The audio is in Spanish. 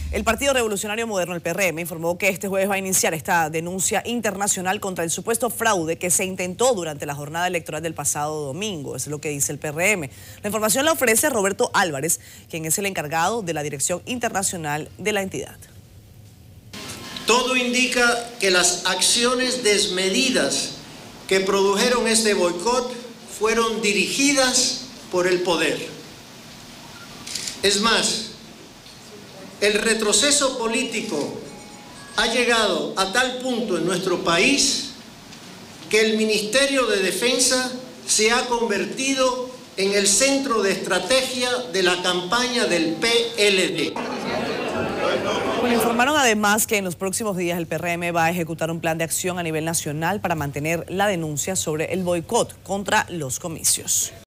El Partido Revolucionario Moderno, el PRM, informó que este jueves va a iniciar esta denuncia internacional contra el supuesto fraude que se intentó durante la jornada electoral del pasado domingo. Eso es lo que dice el PRM. La información la ofrece Roberto Álvarez, quien es el encargado de la dirección internacional de la entidad. Todo indica que las acciones desmedidas que produjeron este boicot fueron dirigidas por el poder. Es más, el retroceso político ha llegado a tal punto en nuestro país que el Ministerio de Defensa se ha convertido en el centro de estrategia de la campaña del PLD. Bueno, informaron además que en los próximos días el PRM va a ejecutar un plan de acción a nivel nacional para mantener la denuncia sobre el boicot contra los comicios.